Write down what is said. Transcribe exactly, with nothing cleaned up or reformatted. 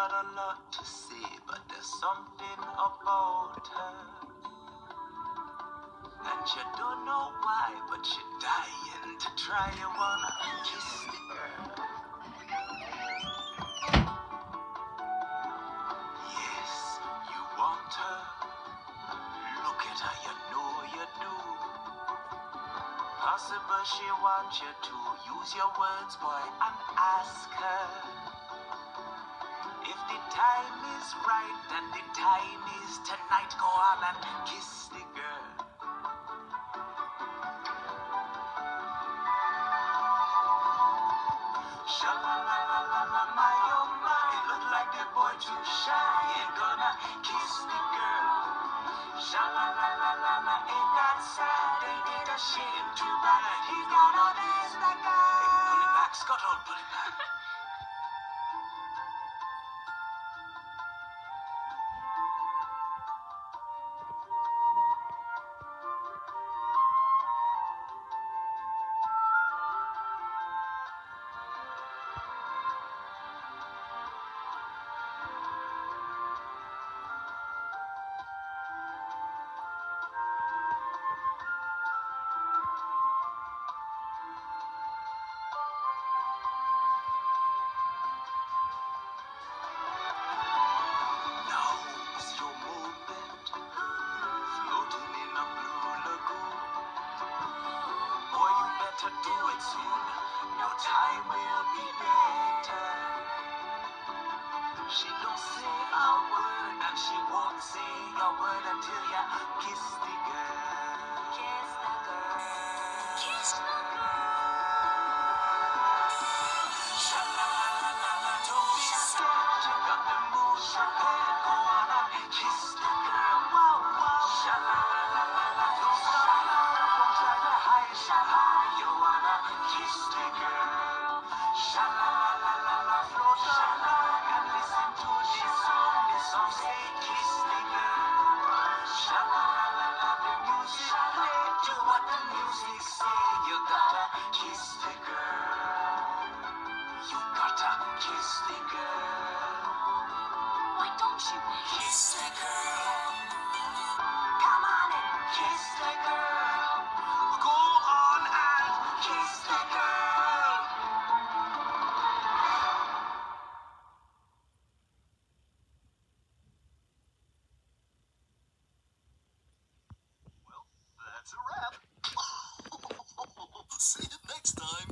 got a lot to say, but there's something about her. And you don't know why, but you're dying to try. You wanna kiss the girl. Yes, you want her. Look at her, you know you do. Possible she wants you to use your words, boy, and ask her if the time is right and the time is tonight. Go on and kiss the girl. Sha-la-la-la-la-la, my oh my. It look like the boy too shy. Ain't gonna kiss the girl. Sha-la-la-la-la-la, ain't that sad? Ain't it a shame? Too bad he got all this, that guy. Hey, pull it back, Scuttle, pull it back. Now's your moment, floating in a blue lagoon. Boy, you better do it soon. Your time will be better. She don't say a word, and she won't say a word until you kiss the girl. Kiss the girl. Kiss the girl. Sha-la-la-la-la, don't be scared. You got the moves prepared. Go on and kiss the girl. Wow, wow. Sha-la-la-la-la, don't stop now. Don't try to hide. Sha-la, you wanna kiss the girl. Sha-la-la-la-la, float sha-la, and listen to this song. This song say kiss the girl. Sha-la-la-la-la, the music play. Do what the music say. You gotta kiss the girl. You gotta kiss the girl. Why don't you kiss the girl? Come on and kiss the girl. Go on and kiss the girl. Well, that's a wrap. See you next time.